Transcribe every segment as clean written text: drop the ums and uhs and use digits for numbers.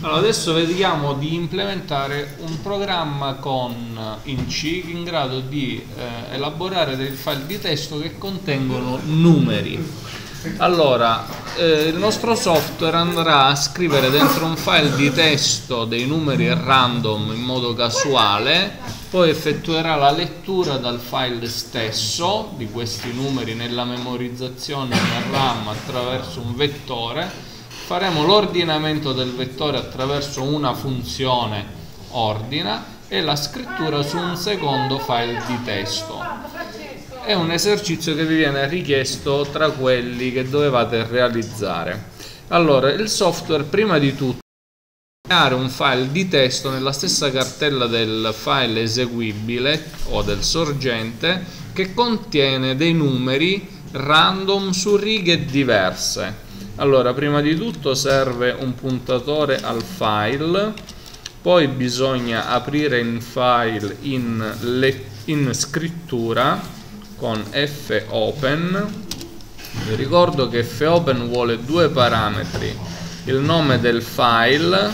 Allora, adesso vediamo di implementare un programma in C in grado di elaborare dei file di testo che contengono numeri. Allora, il nostro software andrà a scrivere dentro un file di testo dei numeri random in modo casuale, poi effettuerà la lettura dal file stesso di questi numeri nella memorizzazione nel RAM attraverso un vettore. Faremo l'ordinamento del vettore attraverso una funzione ordina e la scrittura su un secondo file di testo. È un esercizio che vi viene richiesto tra quelli che dovevate realizzare. Allora, il software prima di tutto creare un file di testo nella stessa cartella del file eseguibile o del sorgente che contiene dei numeri random su righe diverse. Allora, prima di tutto serve un puntatore al file, poi bisogna aprire il file in scrittura con fopen. Vi ricordo che fopen vuole due parametri: il nome del file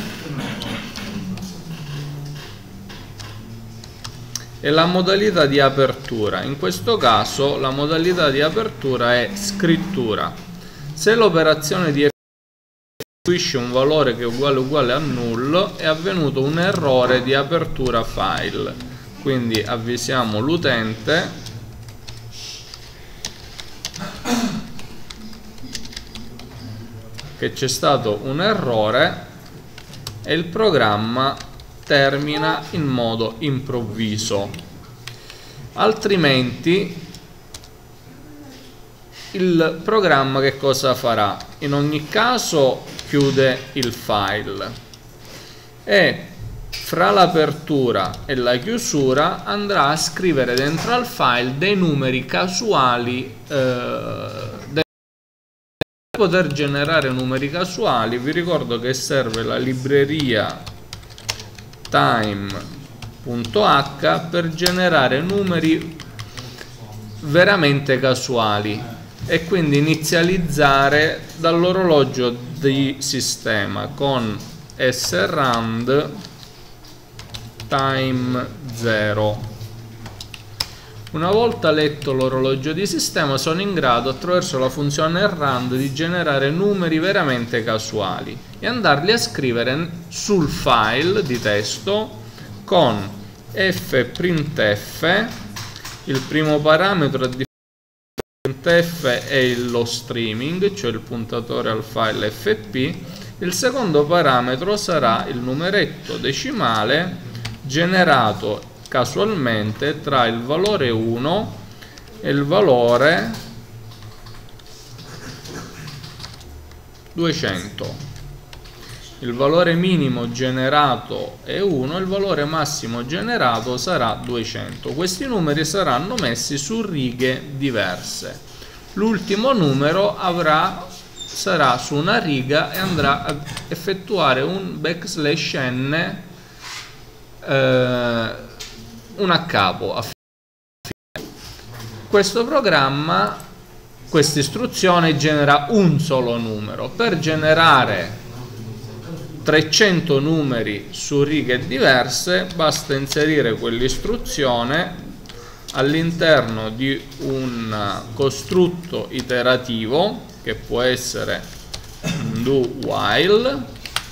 e la modalità di apertura. In questo caso la modalità di apertura è scrittura. Se l'operazione di restituisce un valore che è uguale a null, è avvenuto un errore di apertura file. Quindi avvisiamo l'utente che c'è stato un errore e il programma termina in modo improvviso. Altrimenti il programma che cosa farà? In ogni caso chiude il file e fra l'apertura e la chiusura andrà a scrivere dentro al file dei numeri casuali. Per poter generare numeri casuali vi ricordo che serve la libreria time.h per generare numeri veramente casuali e quindi inizializzare dall'orologio di sistema con srand time 0. Una volta letto l'orologio di sistema sono in grado attraverso la funzione rand di generare numeri veramente casuali e andarli a scrivere sul file di testo con fprintf. Il primo parametro di printf è lo streaming, cioè il puntatore al file fp. Il secondo parametro sarà il numeretto decimale generato casualmente tra il valore 1 e il valore 200. Il valore minimo generato è 1, il valore massimo generato sarà 200. Questi numeri saranno messi su righe diverse. L'ultimo numero sarà su una riga e andrà a effettuare un \n un a capo. Questo programma, questa istruzione genera un solo numero. Per generare 300 numeri su righe diverse basta inserire quell'istruzione all'interno di un costrutto iterativo che può essere do while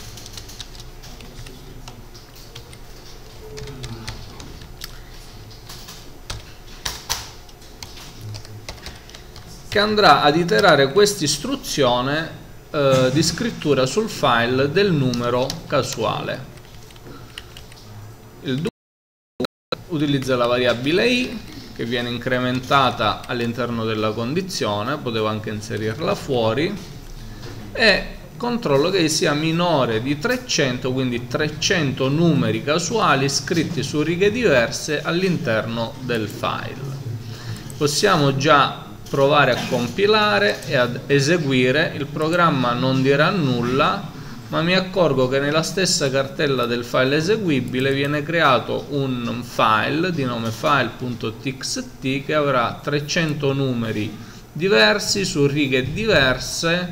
che andrà ad iterare questa istruzione di scrittura sul file del numero casuale. Il do utilizza la variabile i che viene incrementata all'interno della condizione, potevo anche inserirla fuori, e controllo che sia minore di 300, quindi 300 numeri casuali scritti su righe diverse all'interno del file. Possiamo già provare a compilare e ad eseguire. Il programma non dirà nulla, ma mi accorgo che nella stessa cartella del file eseguibile viene creato un file di nome file.txt che avrà 300 numeri diversi su righe diverse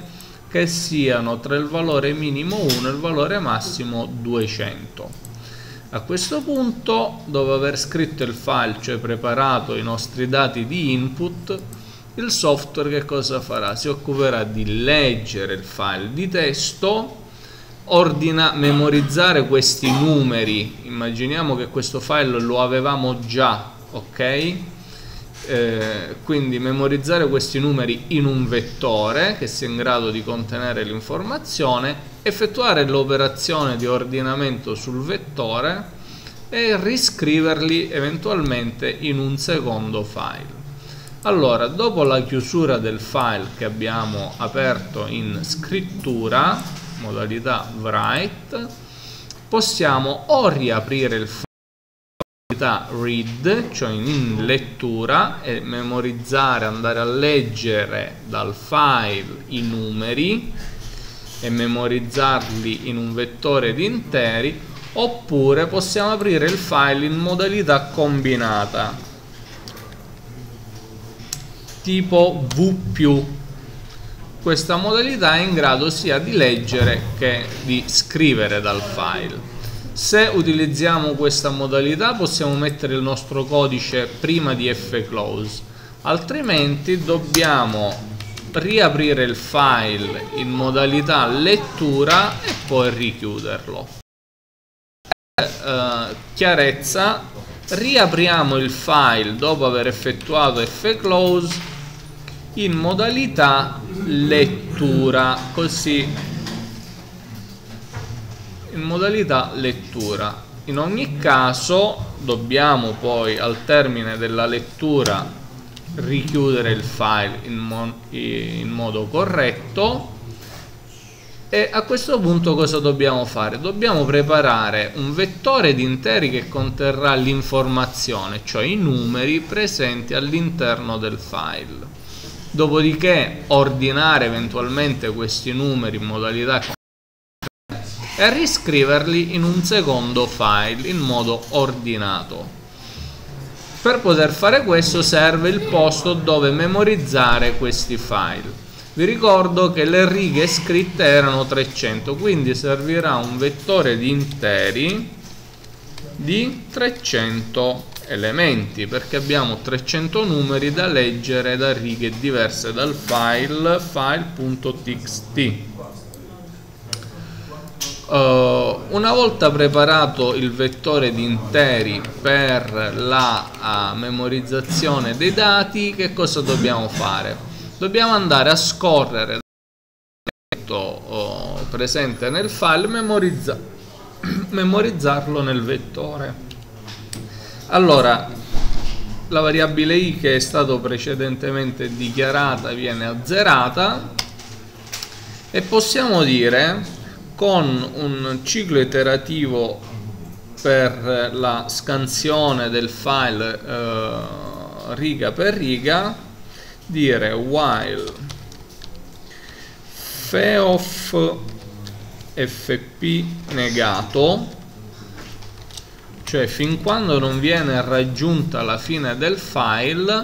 che siano tra il valore minimo 1 e il valore massimo 200. A questo punto, dopo aver scritto il file, cioè preparato i nostri dati di input, il software che cosa farà? Si occuperà di leggere il file di testo, memorizzare questi numeri. Immaginiamo che questo file lo avevamo già, ok? Quindi memorizzare questi numeri in un vettore che sia in grado di contenere l'informazione, effettuare l'operazione di ordinamento sul vettore e riscriverli eventualmente in un secondo file. Allora, dopo la chiusura del file che abbiamo aperto in scrittura, modalità write, possiamo o riaprire il file read, cioè in lettura, e memorizzare, andare a leggere dal file i numeri e memorizzarli in un vettore di interi, oppure possiamo aprire il file in modalità combinata tipo V+. Questa modalità è in grado sia di leggere che di scrivere dal file. Se utilizziamo questa modalità possiamo mettere il nostro codice prima di fclose, altrimenti dobbiamo riaprire il file in modalità lettura e poi richiuderlo. Chiarezza, riapriamo il file dopo aver effettuato fclose in modalità lettura, così in modalità lettura. In ogni caso dobbiamo poi al termine della lettura richiudere il file in modo corretto, e a questo punto cosa dobbiamo fare? Dobbiamo preparare un vettore di interi che conterrà l'informazione, cioè i numeri presenti all'interno del file. Dopodiché ordinare eventualmente questi numeri in modalità e riscriverli in un secondo file in modo ordinato. Per poter fare questo serve il posto dove memorizzare questi file. Vi ricordo che le righe scritte erano 300, quindi servirà un vettore di interi di 300 elementi, perché abbiamo 300 numeri da leggere da righe diverse dal file.txt. Una volta preparato il vettore di interi per la memorizzazione dei dati, che cosa dobbiamo fare? Dobbiamo andare a scorrere l'elemento presente nel file e memorizzarlo nel vettore. Allora, la variabile i che è stata precedentemente dichiarata viene azzerata e possiamo dire, con un ciclo iterativo per la scansione del file riga per riga, dire while feof fp negato, cioè fin quando non viene raggiunta la fine del file,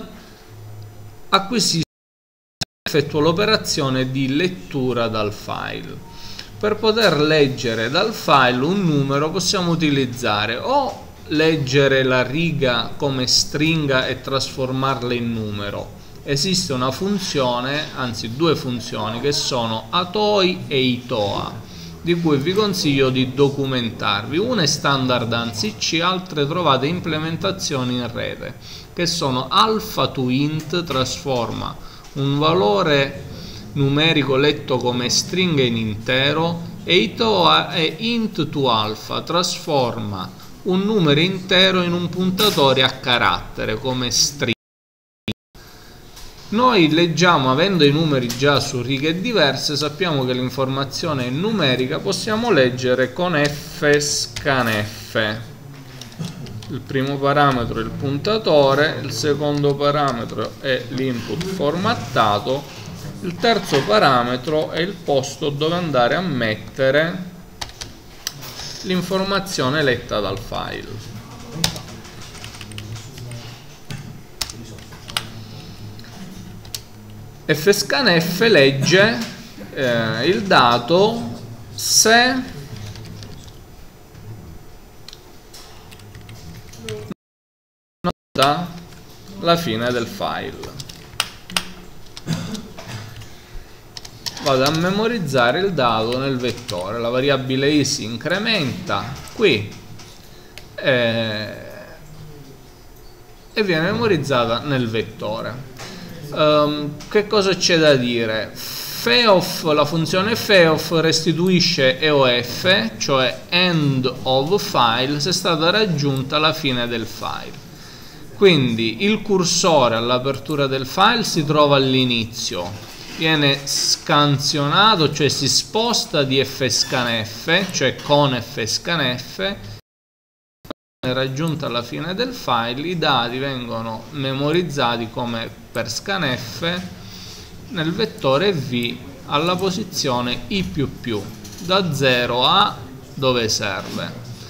effettua l'operazione di lettura dal file. Per poter leggere dal file un numero possiamo utilizzare o leggere la riga come stringa e trasformarla in numero. Esiste una funzione, anzi due funzioni, che sono atoi e itoa, di cui vi consiglio di documentarvi. Una è standard ANSI-C, altre trovate implementazioni in rete, che sono alpha to int, trasforma un valore numerico letto come stringa in intero, e itoa è int to alpha, trasforma un numero intero in un puntatore a carattere come stringa. Noi leggiamo, avendo i numeri già su righe diverse, sappiamo che l'informazione è numerica, possiamo leggere con fscanf. Il primo parametro è il puntatore, il secondo parametro è l'input formattato, il terzo parametro è il posto dove andare a mettere l'informazione letta dal file. fscanf legge il dato se nota la fine del file. Vado a memorizzare il dato nel vettore, la variabile i si incrementa qui e viene memorizzata nel vettore. Che cosa c'è da dire? Feof, la funzione feof restituisce EOF, cioè end of file, se è stata raggiunta la fine del file. Quindi il cursore all'apertura del file si trova all'inizio, viene scansionato, cioè si sposta di fscanf, cioè con fscanf, raggiunta la fine del file, i dati vengono memorizzati come per scanf nel vettore v alla posizione i++, da 0 a dove serve.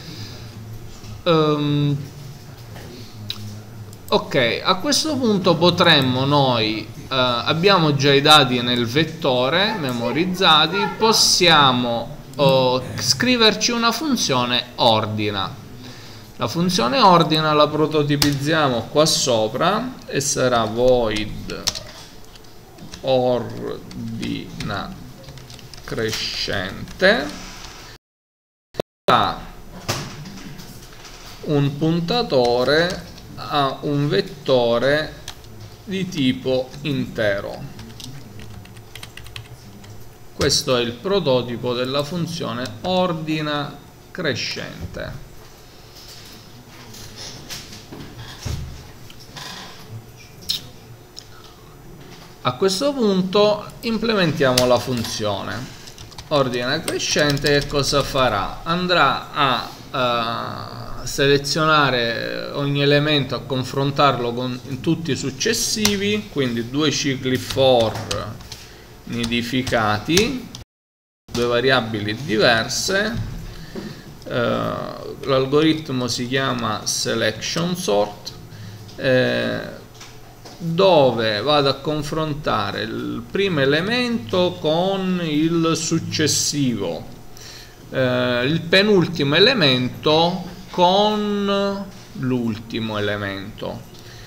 Ok, a questo punto potremmo noi, abbiamo già i dati nel vettore memorizzati, possiamo scriverci una funzione ordina. La funzione ordina la prototipizziamo qua sopra e sarà void ordina crescente, ha un puntatore a un vettore di tipo intero. Questo è il prototipo della funzione ordina crescente. A questo punto implementiamo la funzione ordina crescente. Che cosa farà? Andrà a selezionare ogni elemento, a confrontarlo con tutti i successivi, quindi 2 cicli for nidificati, 2 variabili diverse. L'algoritmo si chiama selection sort, dove vado a confrontare il primo elemento con il successivo, il penultimo elemento con l'ultimo elemento.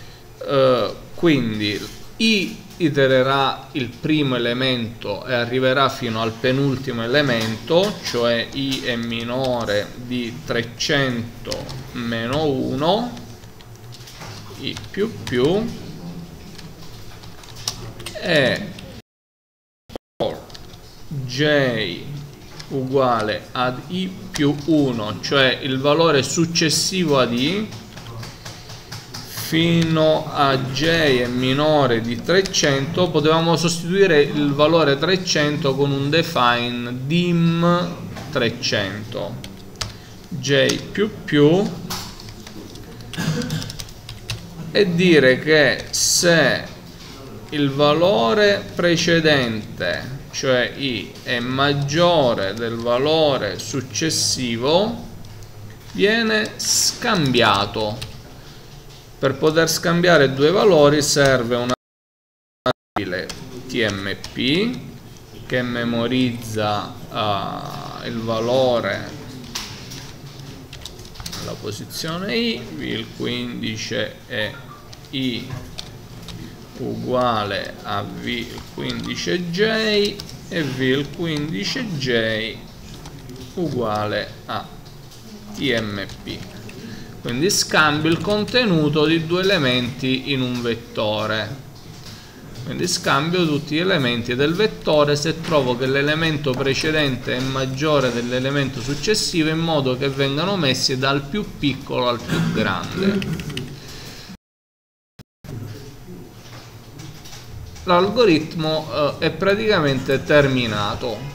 Quindi i itererà il primo elemento e arriverà fino al penultimo elemento, cioè i è minore di 300 meno 1, i ++, e j uguale ad i più 1, cioè il valore successivo ad i, fino a j è minore di 300. Potevamo sostituire il valore 300 con un define dim 300, j e dire che se il valore precedente, cioè i, è maggiore del valore successivo, viene scambiato. Per poter scambiare due valori serve una variabile tmp che memorizza il valore nella posizione i, il 15 è i uguale a v il 15j e v il 15j uguale a tmp. Quindi scambio il contenuto di due elementi in un vettore. Quindi scambio tutti gli elementi del vettore se trovo che l'elemento precedente è maggiore dell'elemento successivo, in modo che vengano messi dal più piccolo al più grande. L'algoritmo è praticamente terminato.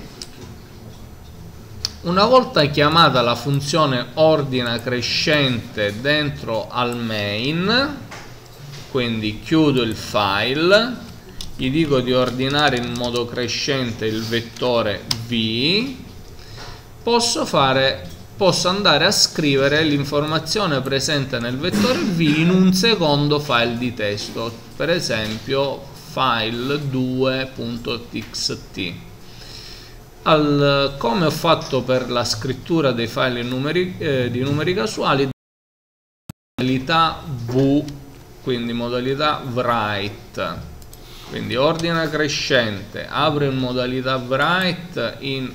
Una volta chiamata la funzione ordina crescente dentro al main, quindi chiudo il file, gli dico di ordinare in modo crescente il vettore v, posso andare a scrivere l'informazione presente nel vettore v in un secondo file di testo, per esempio file2.txt. come ho fatto per la scrittura dei file di numeri casuali, modalità V, quindi modalità write, quindi ordine crescente, apro in modalità write in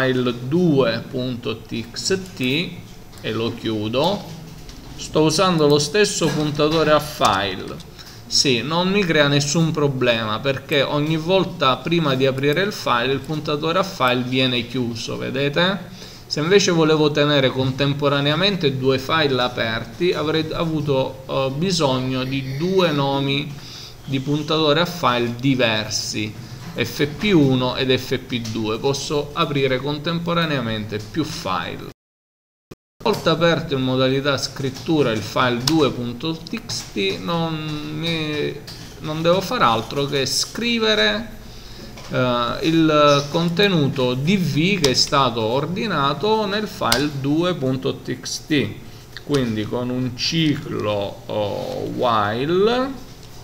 file2.txt e lo chiudo. Sto usando lo stesso puntatore a file. Sì, non mi crea nessun problema perché ogni volta prima di aprire il file il puntatore a file viene chiuso, vedete? Se invece volevo tenere contemporaneamente due file aperti avrei avuto bisogno di due nomi di puntatore a file diversi, FP1 ed FP2. Posso aprire contemporaneamente più file. Una volta aperto in modalità scrittura il file 2.txt non devo fare altro che scrivere il contenuto dv che è stato ordinato nel file 2.txt, quindi con un ciclo while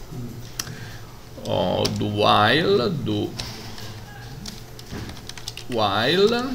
do while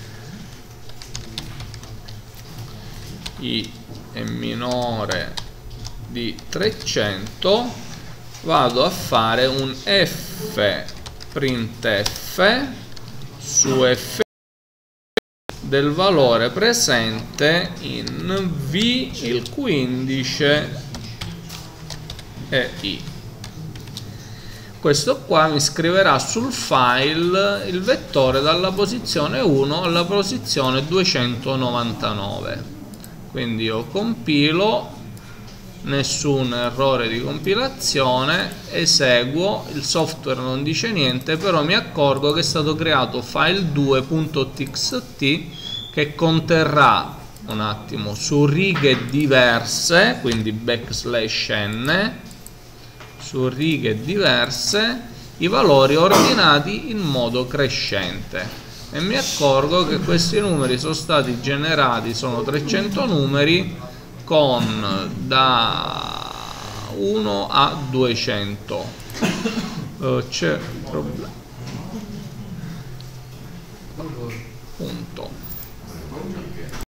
i è minore di 300, vado a fare un f printf su f del valore presente in v, il cui indice è i. Questo qua mi scriverà sul file il vettore dalla posizione 1 alla posizione 299. Quindi io compilo, nessun errore di compilazione, eseguo, il software non dice niente, però mi accorgo che è stato creato file 2.txt che conterrà, un attimo, su righe diverse, quindi \n, su righe diverse, i valori ordinati in modo crescente, e mi accorgo che questi numeri sono stati generati, sono 300 numeri con da 1 a 200. C'è un problema, punto.